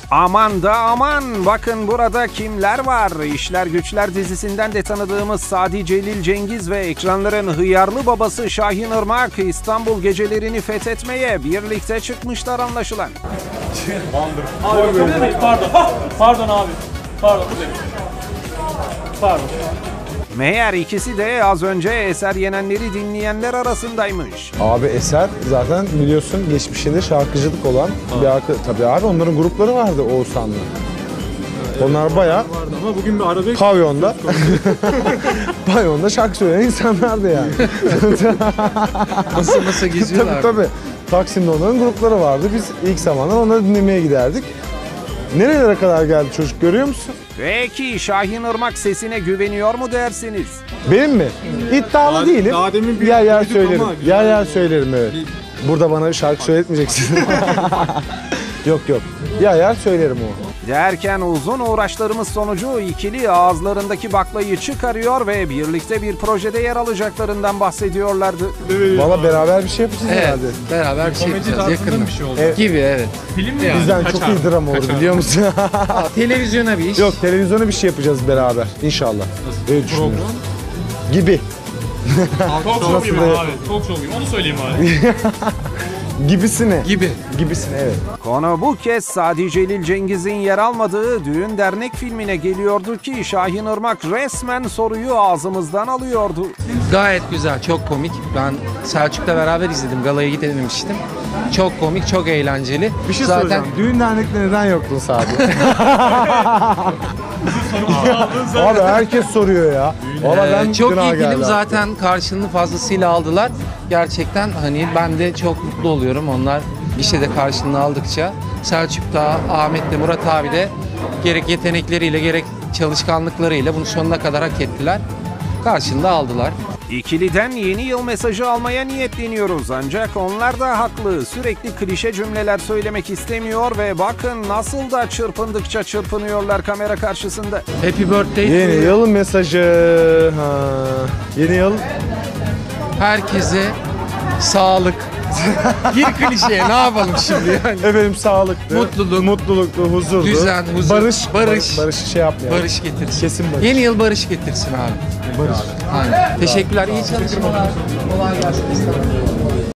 Aman da aman, bakın burada kimler var? İşler Güçler dizisinden de tanıdığımız Sadi Celil Cengiz ve ekranların hıyarlı babası Şahin Irmak İstanbul gecelerini fethetmeye birlikte çıkmışlar anlaşılan. Abi, pardon. Pardon abi. Pardon. Pardon. Meğer ikisi de az önce Eser Yenenler'i dinleyenler arasındaymış. Abi Eser zaten biliyorsun geçmişinde şarkıcılık olan bir tabii abi onların grupları vardı Oğuzhan'la. Onlar bayağı Vardı ama bugün bir arabesk pavyonda pavyonda şarkı söyleyen insanlardı yani. Nasıl geziyorlar? Tabii. Taksim'de onların grupları vardı. Biz ilk zamanlar onları dinlemeye giderdik. Nerelere kadar geldi çocuk görüyor musun? Peki Şahin Irmak sesine güveniyor mu dersiniz? Benim mi? İddialı değilim. daha demin bir yer duyduk söylerim. ama güzel. Yer söylerim evet. Burada bana şarkı söyletmeyeceksin. Yok. Yer söylerim o. Derken uzun uğraşlarımız sonucu ikili ağızlarındaki baklayı çıkarıyor ve birlikte bir projede yer alacaklarından bahsediyorlardı. Valla beraber bir şey yapacağız Evet, herhalde. beraber bir şey yapacağız yakında. bir şey oldu. Evet. Gibi evet. Film mi yani? Bizden çok iyi drama olur biliyor musun? Televizyona bir iş. Yok televizyona bir şey yapacağız beraber inşallah. Öyle düşünüyorum. Gibi. Talk show gibi abi. Talk show gibi. Onu söyleyeyim abi. Gibisine. Gibisine evet. Konu bu kez Sadi Celil Cengiz'in yer almadığı Düğün Dernek filmine geliyordu ki Şahin Irmak resmen soruyu ağzımızdan alıyordu. Gayet güzel, çok komik. Ben Selçuk'la beraber izledim, galaya gidememiştim. Çok komik, çok eğlenceli. Bir şey Zaten soracağım. Düğün dernekte neden yoktun Sadi? Abi herkes soruyor ya. Valla ben çok günah iyi geldi film abi. zaten karşılığını fazlasıyla aldılar. Gerçekten hani ben de çok mutlu oluyorum. Onlar gişede karşılığını aldıkça. Selçuk'ta, Ahmet'te, Murat abi de gerek yetenekleriyle gerek çalışkanlıklarıyla bunu sonuna kadar hak ettiler. Karşılığını aldılar. İkiliden yeni yıl mesajı almaya niyetleniyoruz ancak onlar da haklı. Sürekli klişe cümleler söylemek istemiyor ve bakın nasıl da çırpındıkça çırpınıyorlar kamera karşısında. Happy birthday to Yeni you. yıl mesajı. Yeni yıl. Herkese sağlık. Gir klişeye ne yapalım şimdi yani. Efendim sağlıklı. Mutluluklu, huzurlu. Düzen, huzur. Barış. Barışı şey yapmayalım. Barış getirsin. Kesin barış. Yeni yıl barış getirsin abi. Barış. Aynen. Teşekkürler. İyi çalışmalar. Kolay gelsin.